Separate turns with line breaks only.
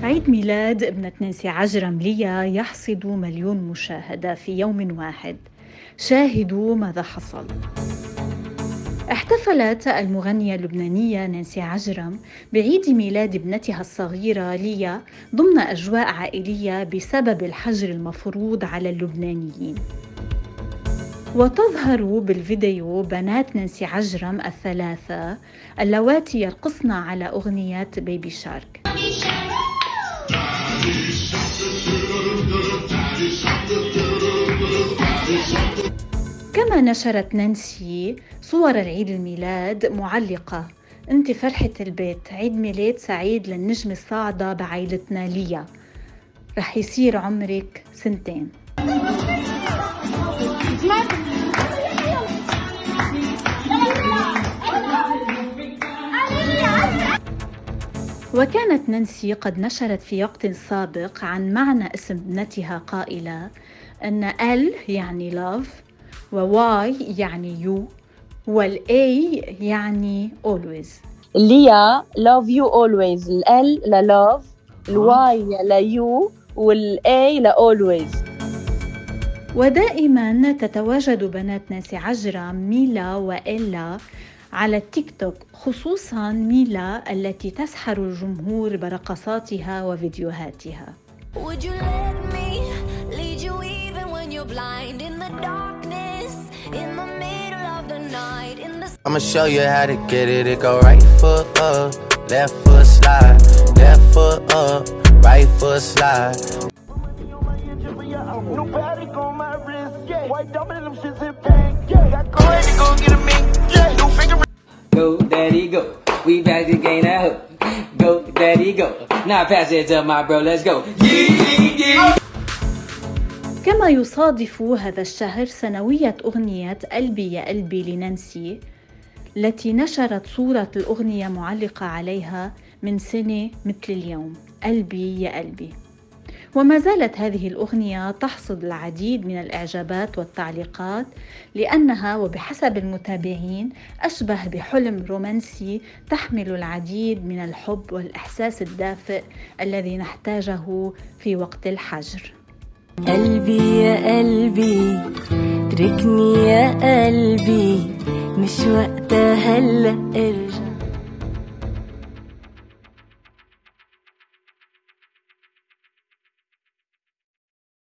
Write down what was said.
عيد ميلاد ابنة نانسي عجرم ليا يحصد 1,000,000 مشاهدة في يوم واحد. شاهدوا ماذا حصل. احتفلت المغنية اللبنانية نانسي عجرم بعيد ميلاد ابنتها الصغيرة ليا ضمن أجواء عائلية بسبب الحجر المفروض على اللبنانيين. وتظهر بالفيديو بنات نانسي عجرم الثلاثة اللواتي يرقصن على أغنية بيبي شارك. كما نشرت نانسي صور العيد الميلاد معلقة: انت فرحة البيت، عيد ميلاد سعيد للنجم الصاعدة بعائلتنا ليا، رح يصير عمرك 2 وكانت نانسي قد نشرت في وقت سابق عن معنى اسم ابنتها قائلة أن L يعني love، و Y يعني you، وال A يعني always.
ليا love you always، ال L ل love، ال Y ل you، وال A ل always.
ودائما تتواجد بنات نانسي عجرم ميلا وإلا على التيك توك، خصوصا ميلا التي تسحر الجمهور برقصاتها وفيديوهاتها.
I'ma show you how to get it. It go right foot up, left foot slide, left foot up, right foot slide. New Patek on my wrist, yeah. White diamond them shits in pink, yeah. Got ready to go get a mink, yeah. New finger.
Go, daddy, go. We back to gain that hook. Go, daddy, go. Now pass it to my bro. Let's go.
كما يصادف هذا الشهر سنوية أغنية قلبي يا قلبي لنانسي، التي نشرت صورة الأغنية معلقة عليها من سنة مثل اليوم، قلبي يا قلبي. وما زالت هذه الأغنية تحصد العديد من الإعجابات والتعليقات، لأنها وبحسب المتابعين أشبه بحلم رومانسي تحمل العديد من الحب والإحساس الدافئ الذي نحتاجه في وقت الحجر.
قلبي يا قلبي تركني يا قلبي، مش وقتها هلأ